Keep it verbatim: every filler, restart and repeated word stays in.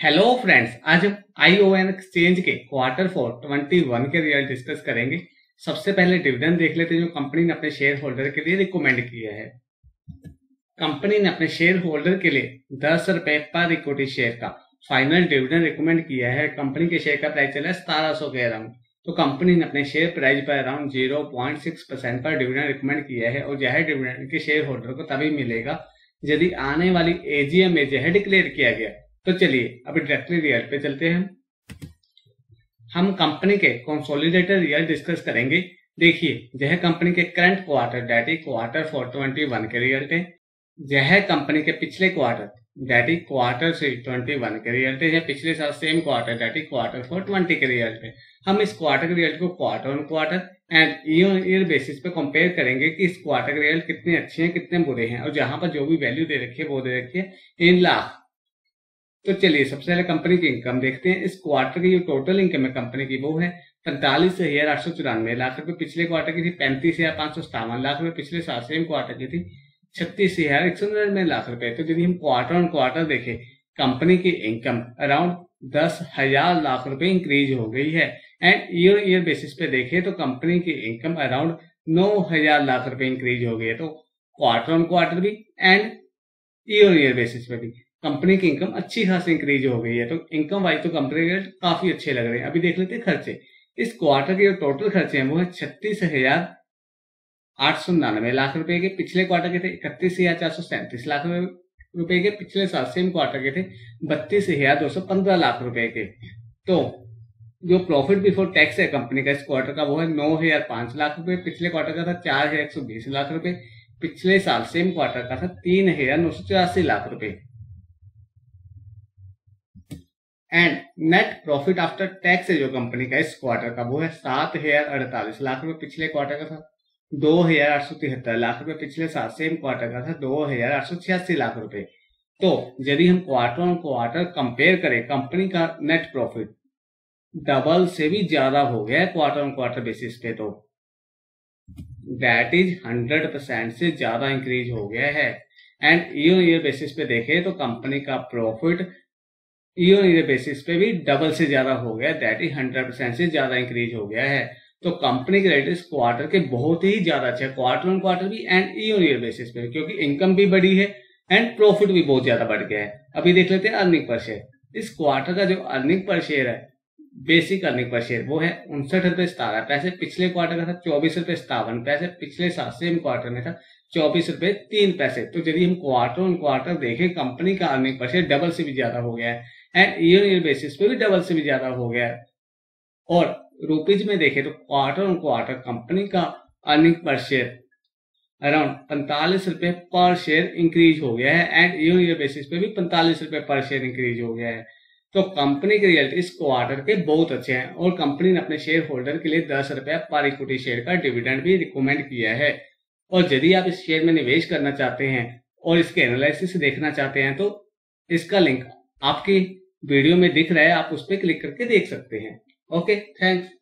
Hello friends, आज हम ION exchange के क्वार्टर फोर ट्वेंटी वन के रिजल्ट डिस्कस करेंगे। सबसे पहले डिविडेंड देख लेते हैं जो कंपनी ने अपने शेयर होल्डर के लिए रिकमेंड किया है। कंपनी ने अपने शेयर होल्डर के लिए दस रुपए पर इक्विटी शेयर का फाइनल डिविडेंड रिकमेंड किया है। कंपनी के शेयर का प्राइस चला है सतारह सौ के अराउंड, तो कंपनी ने अपने शेयर प्राइस पर around zero point six percent पर डिविडेंड रिकमेंड किया है और यह डिविडेंड के शेयर होल्डर को तभी मिलेगा यदि आने वाली एजीएम में यह डिक्लेयर किया गया। तो चलिए अभी डायरेक्टली रिजल्ट पे चलते हैं। हम कंपनी के कंसोलिडेटेड रिजल्ट डिस्कस करेंगे। देखिए, यह कंपनी के current quarter that is quarter four twenty one के रिजल्ट है। यह कंपनी के पिछले quarter that is quarter three twenty one के रिजल्ट है। यह पिछले साल same quarter that is quarter four twenty के रिजल्ट है। हम इस क्वार्टर के रिजल्ट को quarter on quarter and year on year basis पे कंपेयर करेंगे कि इस क्वार्टर के रिजल्ट कितने अच्छे हैं कितने बुरे हैं, और जहां पर जो भी वैल्यू दे रखी है वो दे रखी है इन लाख। तो चलिए सबसे पहले कंपनी की इनकम देखते हैं। इस क्वार्टर की जो टोटल इनकम है कंपनी की वो है पैंतालीस हजार आठ सौ चौरानवे लाख रुपए। पिछले क्वार्टर की थी पैंतीस हजार पांच सौ सत्तावन लाख रुपए। पिछले साल सेम क्वार्टर की थी छत्तीस हजार एक सौ निन्यानवे लाख रुपए। तो यदि हम क्वार्टर ऑन क्वार्टर देखें, कंपनी की इनकम अराउंड दस हजार लाख रुपए इंक्रीज हो गई है। एंड ईयर ईयर बेसिस पे देखें तो कंपनी की इनकम अराउंड नौ हजार लाख रुपए इंक्रीज हो गई है। तो क्वार्टर ऑन क्वार्टर भी एंड ईयर ईयर बेसिस पे भी कंपनी की इनकम अच्छी खासी इंक्रीज हो गई है। तो इनकम वाइज तो कंपनी के काफी अच्छे लग रहे हैं। अभी देख लेते हैं खर्चे। इस क्वार्टर के जो टोटल खर्चे हैं वो है छत्तीस हजार आठ सौ निन्यानवे लाख रुपए के। पिछले क्वार्टर के थे इकतीस हजार चार सौ सैंतीस लाख रुपए के। पिछले साल सेम क्वार्टर के थे बत्तीस हजार दो सौ पंद्रह लाख रुपए के। तो जो प्रॉफिट बिफोर टैक्स है कंपनी का इस क्वार्टर का वो है नौ हजार पांच लाख रुपए। पिछले क्वार्टर का था चार हजार एक सौ बीस लाख रुपए। पिछले साल सेम क्वार्टर का था तीन हजार नौ सौ चौरासी लाख रुपए। And net profit after tax है जो कंपनी का इस क्वार्टर का वो है सात हजार अड़तालीस लाख रुपए। पिछले क्वार्टर का था दो हजार आठ सौ तिहत्तर लाख रुपए। पिछले साल सेम क्वार्टर का था दो हजार आठ सौ छियासी लाख रुपए। तो यदि हम क्वार्टर ऑन क्वार्टर कंपेयर करें, कंपनी का नेट प्रॉफिट डबल से भी ज्यादा हो गया है क्वार्टर ऑन क्वार्टर बेसिस पे। तो दैट इज हंड्रेड परसेंट से ज्यादा इंक्रीज हो गया है। एंड ईयर ईयर बेसिस पे देखें तो कंपनी का प्रॉफिट ईयर ईयर बेसिस पे भी डबल से ज्यादा हो गया, दैट इज हंड्रेड परसेंट से ज्यादा इंक्रीज हो गया है। तो कंपनी के रेट इस क्वार्टर के बहुत ही ज्यादा अच्छे है, क्वार्टर ऑन क्वार्टर भी एंड ईयर ईयर बेसिस पे, क्योंकि इनकम भी बढ़ी है एंड प्रॉफिट भी बहुत ज्यादा बढ़ गया है। अभी देख लेते हैं अर्निंग पर शेयर। इस क्वार्टर का जो अर्निंग पर शेयर है, बेसिक अर्निंग पर शेयर वो है उनसठ रुपए सतारह पैसे। पिछले क्वार्टर का था चौबीस रुपए सत्तावन पैसे। पिछले साल सेम क्वार्टर में था चौबीस रुपए तीन पैसे। तो यदि हम क्वार्टर ऑन क्वार्टर देखें, कंपनी का अर्निंग पर शेयर डबल से भी ज्यादा हो गया है एंड ईयर ईयर बेसिस पे भी डबल से भी ज्यादा हो गया है। और रुपीज में देखें तो क्वार्टर ऑन क्वार्टर कंपनी का अर्निंग पर शेयर अराउंड पैंतालीस रुपए पर शेयर इंक्रीज हो गया है एंड ईयर ईयर बेसिस पे भी पैंतालीस रुपए पर शेयर इंक्रीज हो गया है। तो कंपनी के रिजल्ट इस क्वार्टर के बहुत अच्छे हैं और कंपनी ने अपने शेयर होल्डर के लिए दस रुपए पर इक्विटी शेयर का डिविडेंड भी रिकमेंड किया है। और यदि आप इस शेयर में निवेश करना चाहते हैं और इसके एनालिसिस देखना चाहते हैं तो इसका लिंक आपकी वीडियो में दिख रहा है, आप उस पर क्लिक करके देख सकते हैं। Okay, thanks.